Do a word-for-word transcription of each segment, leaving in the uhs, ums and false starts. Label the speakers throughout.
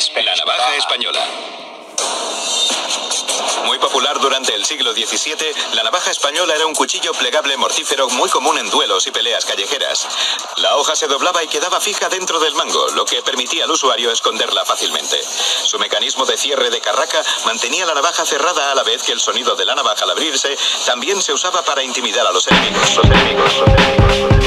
Speaker 1: La navaja española. Muy popular durante el siglo diecisiete, la navaja española era un cuchillo plegable mortífero muy común en duelos y peleas callejeras. La hoja se doblaba y quedaba fija dentro del mango, lo que permitía al usuario esconderla fácilmente. Su mecanismo de cierre de carraca mantenía la navaja cerrada a la vez que el sonido de la navaja al abrirse también se usaba para intimidar a los enemigos. Los enemigos, los enemigos.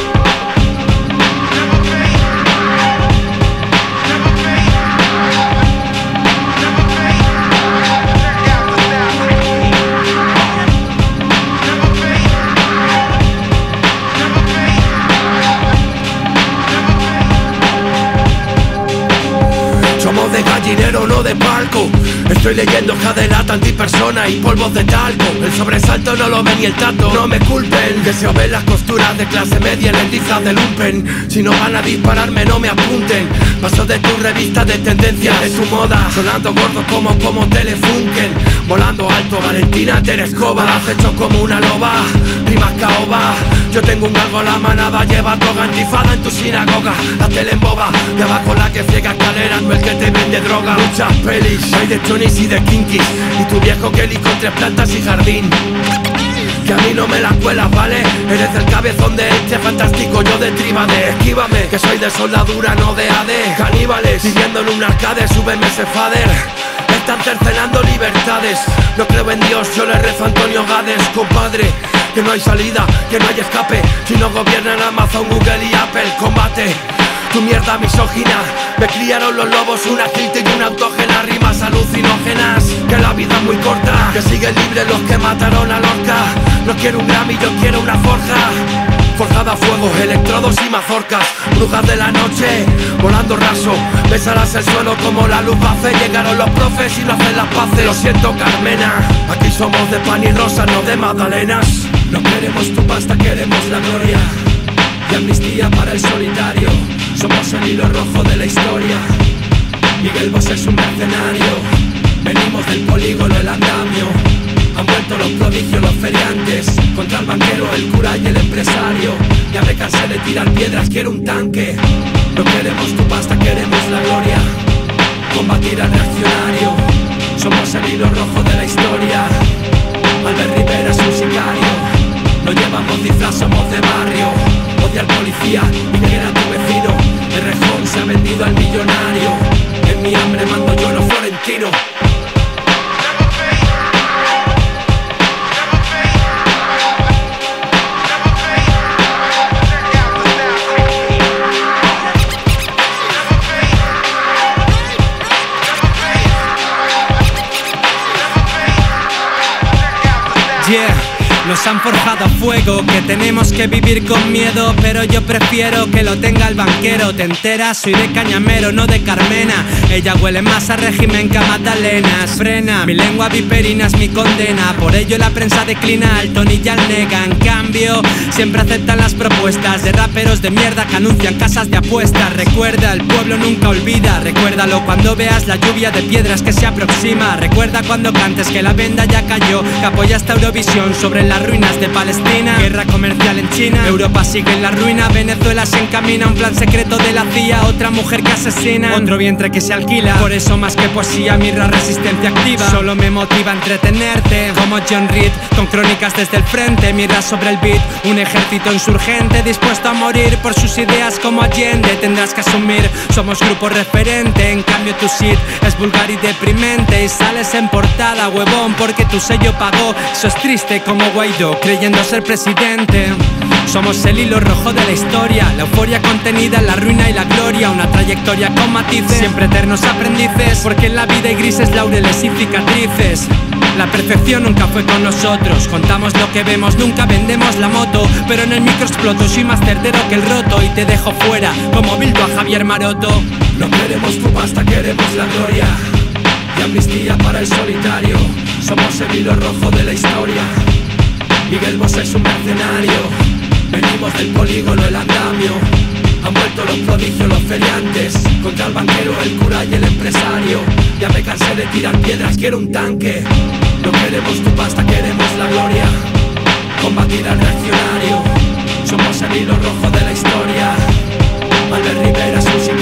Speaker 2: De gallinero, no de palco. Estoy leyendo cadena antipersona y polvos de talco. El sobresalto no lo ven ni el tato. No me culpen, deseo ver las costuras de clase media en lentizas de lumpen. Si no van a dispararme, no me apunten. Paso de tu revista de tendencias, de tu moda, sonando gordo como como Telefunken. Volando alto, Valentina Terescova. Has hecho como una loba, rimas caoba. Yo tengo un galgo, la manada lleva toga antifada en tu sinagoga. La tele en boba, de abajo la que ciega escalera, no el que te vende droga. Muchas pelis, hay de Tonys y de Kinkies. Y tu viejo Kelly con tres plantas y jardín. Que a mí no me la cuelas, ¿vale? Eres el cabezón de este fantástico, yo de Tríbade. Esquívame, que soy de soldadura, no de A D. Caníbales, viviendo en un arcade, súbeme ese fader. Están cercenando libertades. No creo en Dios, yo le rezo a Antonio Gades, compadre. Que no hay salida, que no hay escape. Si no gobiernan Amazon, Google y Apple, combate tu mierda misógina. Me criaron los lobos, una quinta y una autógena. Rimas alucinógenas, que la vida es muy corta. Que siguen libres los que mataron a Lorca. No quiero un Grammy, yo quiero una forja. Forjada a fuego, electrodos y mazorcas. Brujas de la noche, volando raso. Besarás el suelo como la luz hace. Llegaron los profes y no hacen las paces. Lo siento, Carmena, aquí somos de pan y rosa, no de magdalenas. No queremos tu pasta, queremos la gloria y amnistía para el solitario. Somos el hilo rojo de la historia. Miguel Bosé es un mercenario. Venimos del polígono, el andamio. Han vuelto los prodigios, los feriantes. Contra el banquero, el cura y el empresario. Ya me cansé de tirar piedras, quiero un tanque. No queremos tu pasta, queremos la gloria. Combatir al reaccionario. Somos el hilo rojo de la historia. Albert Rivera es un sicario. No llevamos disfraz, somos de barrio. Odia al policía y quiera a tu vecino. El rejón se ha vendido al millonario. En mi hambre mando yo, no Florentino.
Speaker 3: Yeah. Nos han forjado a fuego, que tenemos que vivir con miedo. Pero yo prefiero que lo tenga el banquero. ¿Te enteras? Soy de Cañamero, no de Carmena. Ella huele más a régimen que a magdalenas. Frena, mi lengua viperina es mi condena. Por ello la prensa declina al Tony y al Nega. En cambio, siempre aceptan las propuestas de raperos de mierda que anuncian casas de apuestas. Recuerda, el pueblo nunca olvida. Recuérdalo cuando veas la lluvia de piedras que se aproxima. Recuerda cuando cantes que la venda ya cayó, que apoyaste a Eurovisión sobre la las ruinas de Palestina. Guerra comercial en China, Europa sigue en la ruina. Venezuela se encamina a un plan secreto de la C I A. Otra mujer que asesina, otro vientre que se alquila. Por eso más que poesía, mi resistencia activa. Solo me motiva a entretenerte, como John Reed, con crónicas desde el frente. Mira sobre el beat, un ejército insurgente dispuesto a morir por sus ideas como Allende. Tendrás que asumir, somos grupo referente. En cambio tu shit es vulgar y deprimente. Y sales en portada, huevón, porque tu sello pagó. Eso es triste como Guaidó creyendo ser presidente. Somos el hilo rojo de la historia, la euforia contenida en la ruina y la gloria. Una trayectoria con matices, siempre eternos aprendices. Porque en la vida hay grises, laureles y cicatrices. La perfección nunca fue con nosotros. Contamos lo que vemos, nunca vendemos la moto. Pero en el micro exploto, soy más certero que el roto. Y te dejo fuera, como Bildo a Javier Maroto.
Speaker 2: No queremos tu pasta, queremos la gloria y amnistía para el solitario. Somos el hilo rojo de la historia. Miguel Bosé es un mercenario. Venimos del polígono, el andamio. Han vuelto los prodigios, los feriantes. Contra el banquero, el cura y el empresario. Ya me cansé de tirar piedras, quiero un tanque. No queremos tu pasta, queremos la gloria. Combatir al reaccionario. Somos el hilo rojo de la historia. Albert Rivera es un